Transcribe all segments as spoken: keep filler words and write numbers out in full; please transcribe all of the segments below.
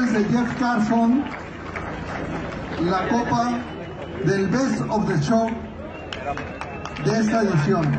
manos de Jeff Carson la copa del Best of the Show de esta edición.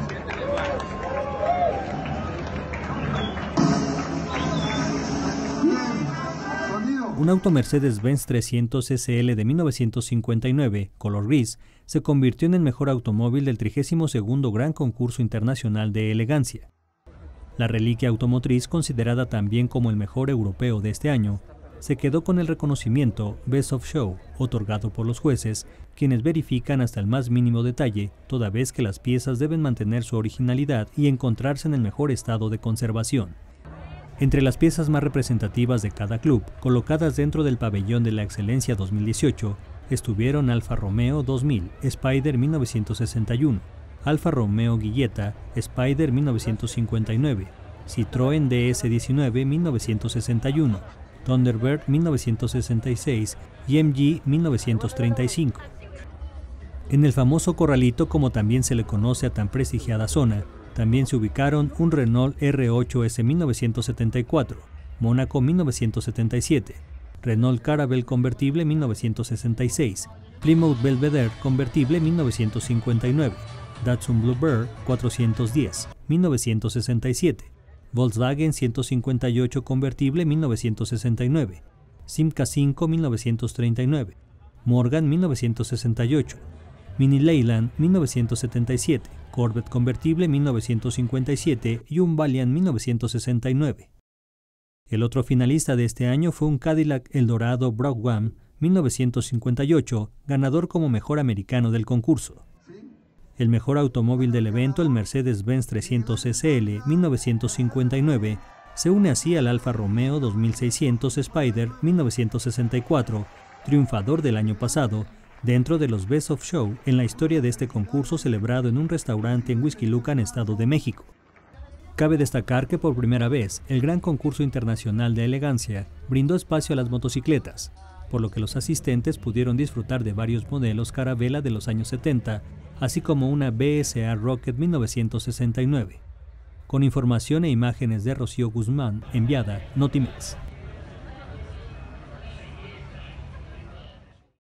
Un auto Mercedes-Benz trescientos S L de mil novecientos cincuenta y nueve, color gris, se convirtió en el mejor automóvil del trigésimo segundo Gran Concurso Internacional de Elegancia. La reliquia automotriz, considerada también como el mejor europeo de este año, se quedó con el reconocimiento Best of Show, otorgado por los jueces, quienes verifican hasta el más mínimo detalle, toda vez que las piezas deben mantener su originalidad y encontrarse en el mejor estado de conservación. Entre las piezas más representativas de cada club, colocadas dentro del Pabellón de la Excelencia dos mil dieciocho, estuvieron Alfa Romeo dos mil, Spider mil novecientos sesenta y uno, Alfa Romeo Giulietta, Spider mil novecientos cincuenta y nueve, Citroën D S diecinueve mil novecientos sesenta y uno, Thunderbird mil novecientos sesenta y seis y M G mil novecientos treinta y cinco. En el famoso corralito, como también se le conoce a tan prestigiada zona, también se ubicaron un Renault R ocho S mil novecientos setenta y cuatro, Mónaco mil novecientos setenta y siete, Renault Caravelle convertible mil novecientos sesenta y seis, Plymouth Belvedere convertible mil novecientos cincuenta y nueve, Datsun Bluebird cuatrocientos diez mil novecientos sesenta y siete, Volkswagen ciento cincuenta y ocho convertible mil novecientos sesenta y nueve, Simca cinco mil novecientos treinta y nueve, Morgan mil novecientos sesenta y ocho, Mini Leyland mil novecientos setenta y siete, Corvette convertible mil novecientos cincuenta y siete y un Valiant mil novecientos sesenta y nueve. El otro finalista de este año fue un Cadillac Eldorado Brougham mil novecientos cincuenta y ocho, ganador como mejor americano del concurso. El mejor automóvil del evento, el Mercedes-Benz trescientos S L mil novecientos cincuenta y nueve, se une así al Alfa Romeo dos mil seiscientos Spider mil novecientos sesenta y cuatro, triunfador del año pasado, dentro de los Best of Show en la historia de este concurso celebrado en un restaurante en Huixquilucan, Estado de México. Cabe destacar que por primera vez el Gran Concurso Internacional de Elegancia brindó espacio a las motocicletas, por lo que los asistentes pudieron disfrutar de varios modelos Caravella de los años setenta, así como una B S A Rocket mil novecientos sesenta y nueve. Con información e imágenes de Rocío Guzmán, enviada Notimex.